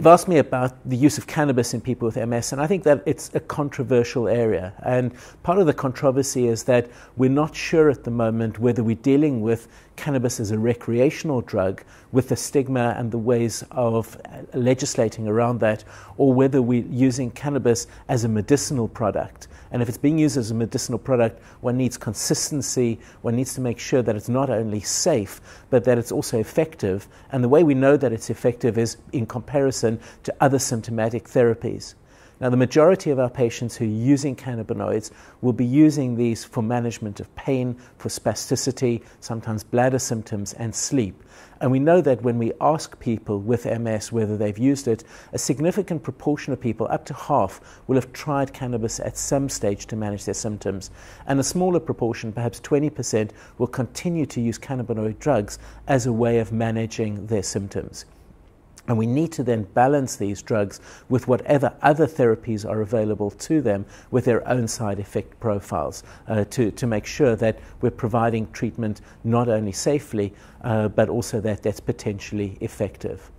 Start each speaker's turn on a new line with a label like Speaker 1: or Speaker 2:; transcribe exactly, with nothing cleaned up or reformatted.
Speaker 1: You've asked me about the use of cannabis in people with M S, and I think that it's a controversial area. And part of the controversy is that we're not sure at the moment whether we're dealing with cannabis as a recreational drug with the stigma and the ways of legislating around that, or whether we're using cannabis as a medicinal product. And if it's being used as a medicinal product, one needs consistency, one needs to make sure that it's not only safe, but that it's also effective. And the way we know that it's effective is in comparison to other symptomatic therapies. Now, the majority of our patients who are using cannabinoids will be using these for management of pain, for spasticity, sometimes bladder symptoms, and sleep. And we know that when we ask people with M S whether they've used it, a significant proportion of people, up to half, will have tried cannabis at some stage to manage their symptoms. And a smaller proportion, perhaps twenty percent, will continue to use cannabinoid drugs as a way of managing their symptoms. And we need to then balance these drugs with whatever other therapies are available to them with their own side effect profiles uh, to, to make sure that we're providing treatment not only safely, uh, but also that that's potentially effective.